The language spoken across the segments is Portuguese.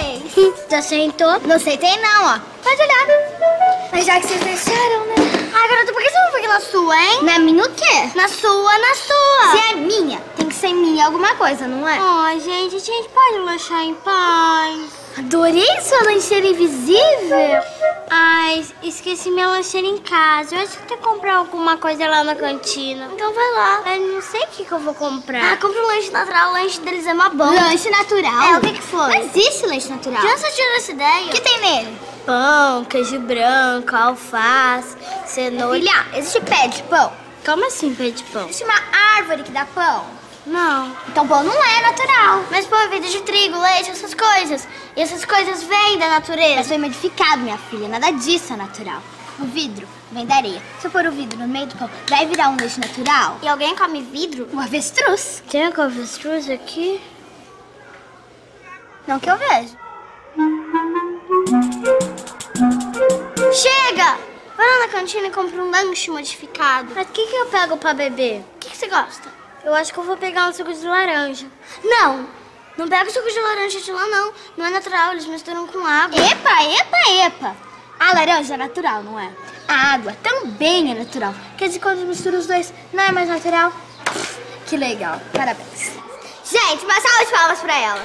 fez? Já sentou? Não sentei não, ó. Pode olhar. Mas já que vocês deixaram, né? Ai, garota, por que você não fica na sua, hein? Na minha o quê? Na sua, na sua. Se é minha, tem que ser minha alguma coisa, não é? Ai, gente, a gente pode lanchar em paz. Adorei sua lancheira invisível. Ai, esqueci minha lancheira em casa. Eu acho que tem que comprar alguma coisa lá na cantina. Então vai lá. Eu não sei o que eu vou comprar. Ah, compra um lanche natural. O lanche deles é mó bom. Lanche natural? É, o que foi? Não existe lanche natural. De onde você tirou essa ideia? O que tem nele? Pão, queijo branco, alface, cenoura. Filha, existe pé de pão? Como assim pé de pão? Existe uma árvore que dá pão? Não. Então pão não é natural. Mas pão é feito de trigo, leite, essas coisas. E essas coisas vêm da natureza. Mas foi modificado, minha filha. Nada disso é natural. O vidro vem da areia. Se eu pôr o vidro no meio do pão, vai virar um leite natural? E alguém come vidro? Um avestruz. Tem um avestruz aqui? Não que eu veja. Chega! Vai lá na cantina e compra um lanche modificado. Mas o que eu pego pra beber? O que você gosta? Eu acho que eu vou pegar um suco de laranja. Não! Não pega o suco de laranja de lá, não. Não é natural, eles misturam com água. Epa! A laranja é natural, não é? A água também é natural. Quer dizer, quando mistura os dois, não é mais natural? Que legal, parabéns. Gente, uma salva de palmas pra ela.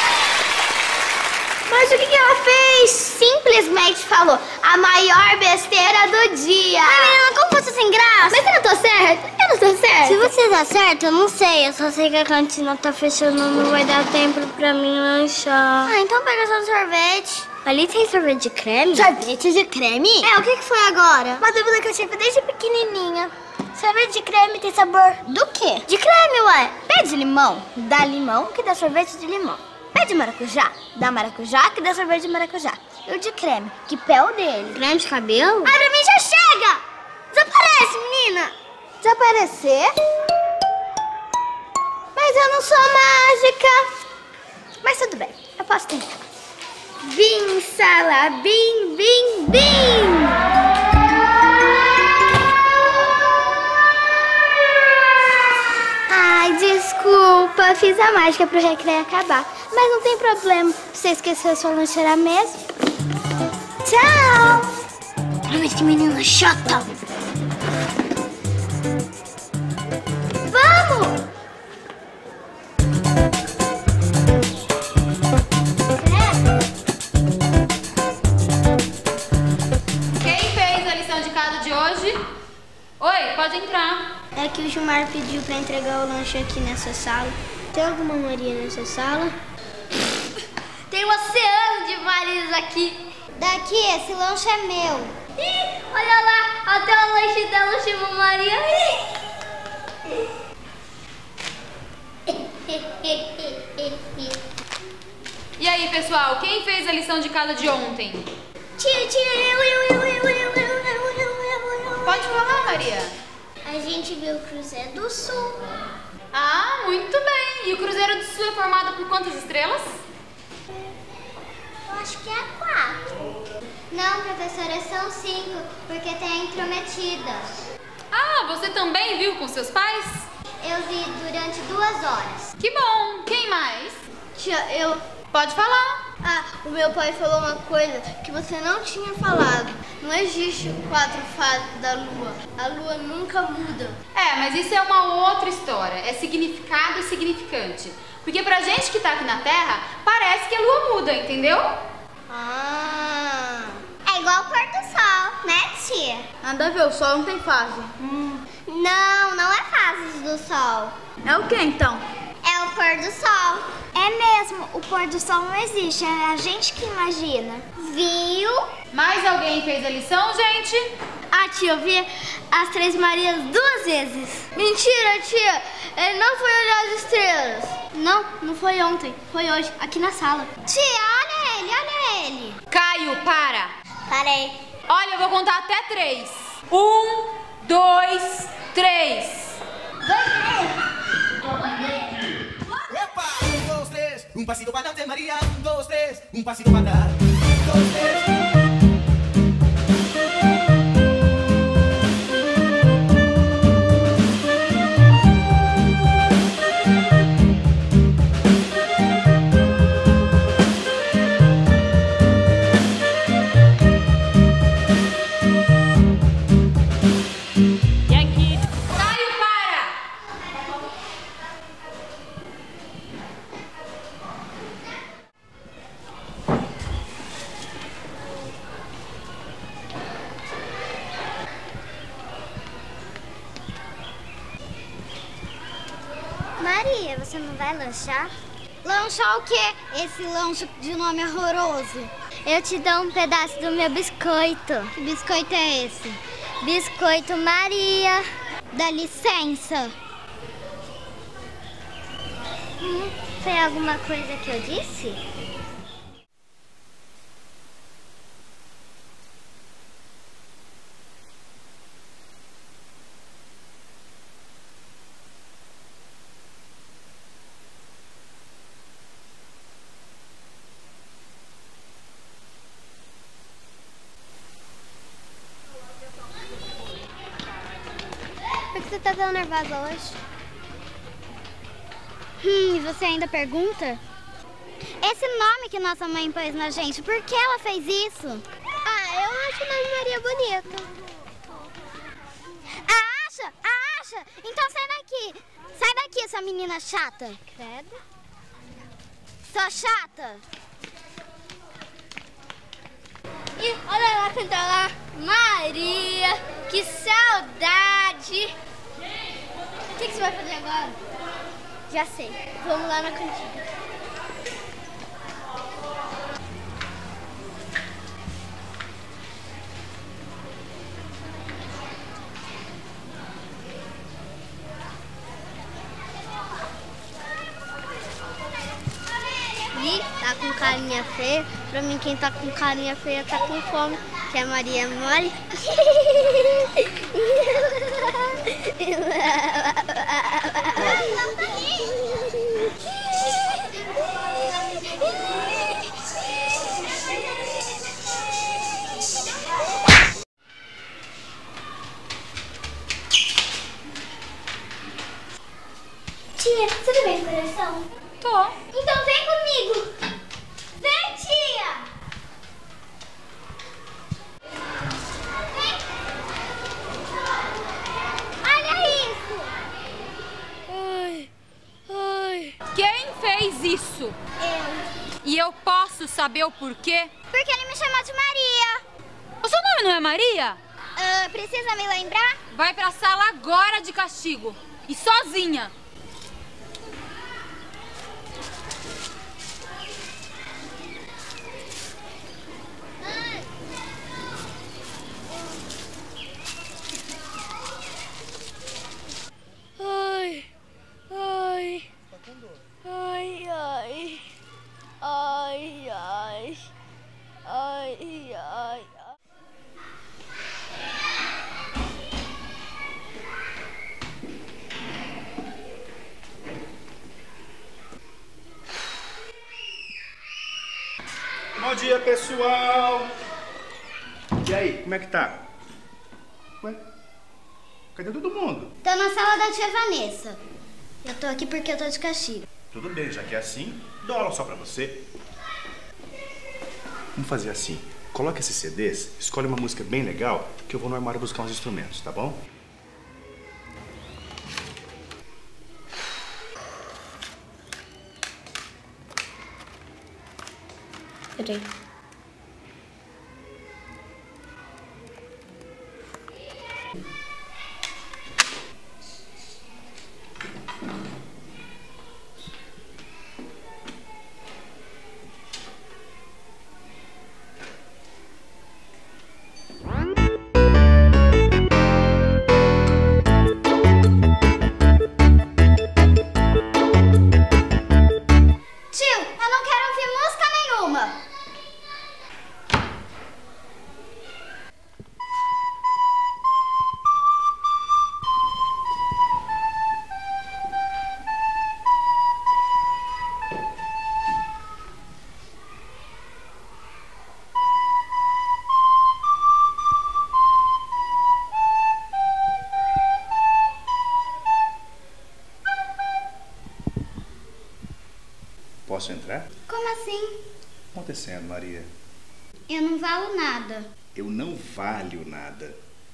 Mas o que ela fez? Simplesmente falou a maior besteira do dia. Ai, menina, como você sem graça? Mas eu não tô certa? Eu não tô certa? Se você tá certo, eu não sei. Eu só sei que a cantina tá fechando, não vai dar tempo pra mim lanchar. Ah, então pega só um sorvete. Ali tem sorvete de creme? Sorvete de creme? É, o que foi agora? Uma dúvida que eu tive desde pequenininha. Sorvete de creme tem sabor do quê? De creme, ué. Pé de limão, dá limão que dá sorvete de limão. Pé de maracujá, dá maracujá que dá sorvete de maracujá. E o de creme, que pé é o dele? Creme de cabelo? Ai, pra mim já chega! Desaparece, menina! Desaparecer? Mas eu não sou mágica. Mas tudo bem, eu posso tentar. Bim, sala, bim, bim, bim! Ai, desculpa, fiz a mágica pro recreio acabar. Mas não tem problema, você esqueceu sua lancheira mesmo. Tchau! Ai, que menina chata! Vamos! Quem fez a lição de casa de hoje? Oi, pode entrar. É que o Gilmar pediu pra entregar o lanche aqui nessa sala. Tem alguma Maria nessa sala? Tem um oceano de Marias aqui. Daqui, esse lanche é meu. Ih, olha lá, até o lanche dela chama Maria. E aí, pessoal, quem fez a lição de casa de ontem? Tia, eu. Pode falar, Maria. A gente viu o Cruzeiro do Sul. Ah, muito bem. E o Cruzeiro do Sul é formado por quantas estrelas? Eu acho que é 4. Não, professora, são 5, porque tem a intrometida. Ah, você também viu com seus pais? Eu vi durante 2 horas. Que bom. Quem mais? Tia, eu... Pode falar. Ah, o meu pai falou uma coisa que você não tinha falado. Não existe 4 fases da lua. A lua nunca muda. É, mas isso é uma outra história. É significado e significante. Porque pra gente que tá aqui na Terra, parece que a lua muda, entendeu? Ah... É igual o pôr do sol, né, tia? Nada a ver, o sol não tem fase. Não é fases do sol. É o que então? É o pôr do sol. É mesmo, o pôr do sol não existe, é a gente que imagina. Viu? Mais alguém fez a lição, gente? Ah, tia, eu vi as 3 Marias 2 vezes. Mentira, tia. Ele não foi olhar as estrelas. Não foi ontem. Foi hoje, aqui na sala. Tia, olha ele. Caio, para. Parei. Olha, eu vou contar até 3. 1, 2, 3. Epa! 1, 2, 3, un pasito para adelante, María. 1, 2, 3, un pasito para atrás. 1, 2, 3. você não vai lanchar? Lanchar o quê? Esse lanche de nome horroroso. Eu te dou um pedaço do meu biscoito. Que biscoito é esse? Biscoito Maria. Dá licença. Foi alguma coisa que eu disse? Por que você tá tão nervosa hoje? E você ainda pergunta? Esse nome que nossa mãe pôs na gente, por que ela fez isso? Ah, eu acho o nome Maria bonito. Acha? Acha? Então sai daqui. Sai daqui, sua menina chata. Credo. Sua chata. E olha lá, canta lá. Maria, que saudade. O que você vai fazer agora? Já sei. Vamos lá na cantina. Ih, tá com carinha feia. Pra mim, quem tá com carinha feia tá com fome. Que a Maria mole. Tia, você tá bem no coração? Tô. Então vem comigo. Vem, tia. Vem. Olha isso. Ai, ai. Quem fez isso? Eu. E eu posso saber o porquê? Porque ele me chamou de Maria. O seu nome não é Maria? Precisa me lembrar? Vai pra sala agora de castigo. E sozinha. Ai, ai, ai, ai, ai, ai, ai, ai. Bom dia, pessoal! E aí, como é que tá? Ué? Cadê todo mundo? Tô na sala da tia Vanessa. Eu tô aqui porque eu tô de castigo. Tudo bem, já que é assim, dou aula só pra você. Vamos fazer assim. Coloca esses CDs, escolhe uma música bem legal, que eu vou no armário buscar uns instrumentos, tá bom? Peraí. Posso entrar? Como assim? O que tá acontecendo, Maria? Eu não valo nada. Eu não valho nada.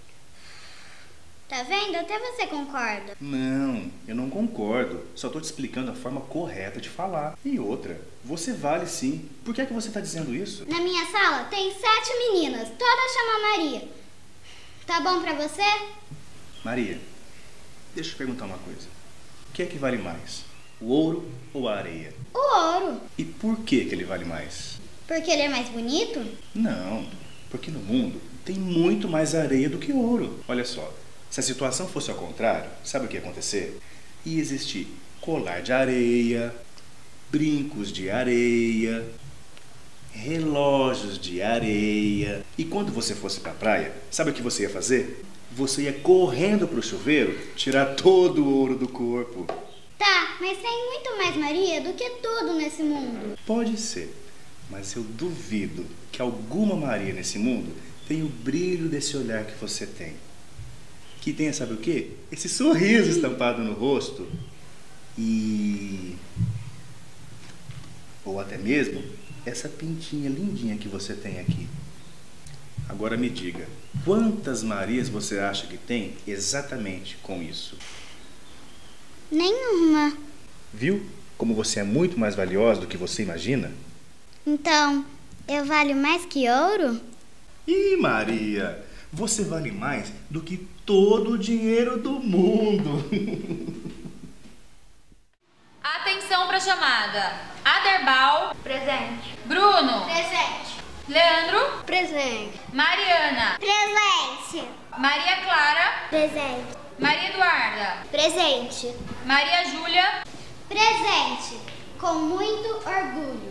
Tá vendo? Até você concorda. Não, eu não concordo. Só tô te explicando a forma correta de falar. E outra, você vale sim. Por que é que você tá dizendo isso? Na minha sala tem 7 meninas, todas chamam Maria. Tá bom pra você? Maria, deixa eu te perguntar uma coisa. O que é que vale mais? O ouro ou a areia? O ouro. E por que ele vale mais? Porque ele é mais bonito? Não, porque no mundo tem muito mais areia do que ouro. Olha só, se a situação fosse ao contrário, sabe o que ia acontecer? Ia existir colar de areia, brincos de areia, relógios de areia. E quando você fosse pra praia, sabe o que você ia fazer? Você ia correndo pro chuveiro tirar todo o ouro do corpo. Tá, mas tem muito mais Maria do que tudo nesse mundo. Pode ser, mas eu duvido que alguma Maria nesse mundo tenha o brilho desse olhar que você tem. Que tenha, sabe o quê? Esse sorriso estampado no rosto. Ou até mesmo essa pintinha lindinha que você tem aqui. Agora me diga, quantas Marias você acha que tem exatamente com isso? Nenhuma. Viu como você é muito mais valiosa do que você imagina? Então, eu valho mais que ouro? Ih, Maria, você vale mais do que todo o dinheiro do mundo. Atenção para a chamada. Aderbal. Presente. Bruno. Presente. Leandro. Presente. Mariana. Presente. Maria Clara. Presente. Maria Eduarda. Presente. Maria Júlia. Presente. Com muito orgulho.